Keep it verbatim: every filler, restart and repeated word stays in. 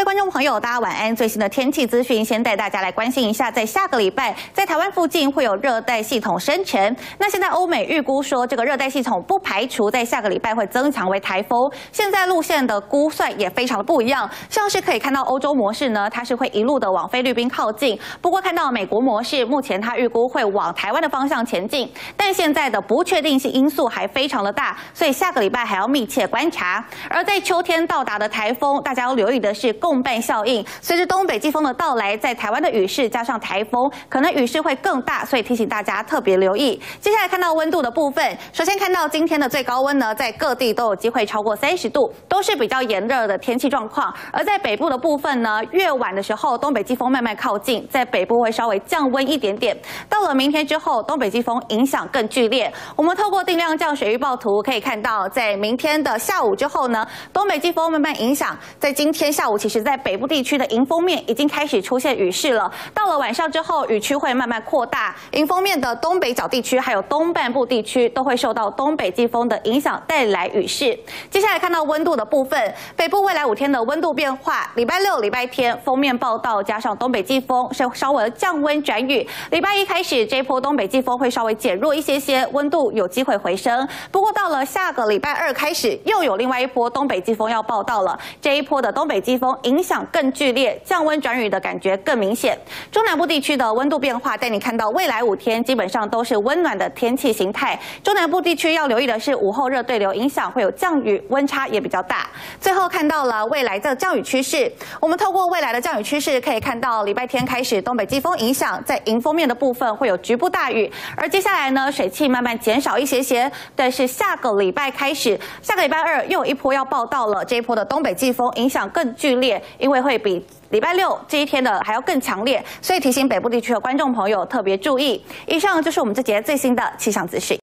观众朋友，大家晚安。最新的天气资讯，先带大家来关心一下，在下个礼拜，在台湾附近会有热带系统生成。那现在欧美预估说，这个热带系统不排除在下个礼拜会增强为台风。现在路线的估算也非常的不一样，像是可以看到欧洲模式呢，它是会一路的往菲律宾靠近。不过看到美国模式，目前它预估会往台湾的方向前进，但现在的不确定性因素还非常的大，所以下个礼拜还要密切观察。而在秋天到达的台风，大家要留意的是共伴效应，随着东北季风的到来，在台湾的雨势加上台风，可能雨势会更大，所以提醒大家特别留意。接下来看到温度的部分，首先看到今天的最高温呢，在各地都有机会超过三十度，都是比较炎热的天气状况。而在北部的部分呢，越晚的时候，东北季风慢慢靠近，在北部会稍微降温一点点。到了明天之后，东北季风影响更剧烈。我们透过定量降水预报图可以看到，在明天的下午之后呢，东北季风慢慢影响，在今天下午，其实在北部地区的迎风面已经开始出现雨势了。到了晚上之后，雨区会慢慢扩大，迎风面的东北角地区还有东半部地区都会受到东北季风的影响，带来雨势。接下来看到温度的部分，北部未来五天的温度变化，礼拜六、礼拜天锋面报道加上东北季风是稍微降温转雨。礼拜一开始，这一波东北季风会稍微减弱一些些，温度有机会回升。不过到了下个礼拜二开始，又有另外一波东北季风要报道了。这一波的东北季风影响更剧烈，降温转雨的感觉更明显。中南部地区的温度变化，带你看到未来五天基本上都是温暖的天气形态。中南部地区要留意的是午后热对流影响会有降雨，温差也比较大。最后看到了未来的降雨趋势，我们透过未来的降雨趋势可以看到，礼拜天开始东北季风影响，在迎风面的部分会有局部大雨，而接下来呢水汽慢慢减少一些些。但是下个礼拜开始，下个礼拜二又有一波要报道了，这一波的东北季风影响更剧烈，因为会比礼拜六这一天的还要更强烈，所以提醒北部地区的观众朋友特别注意。以上就是我们这节最新的气象资讯。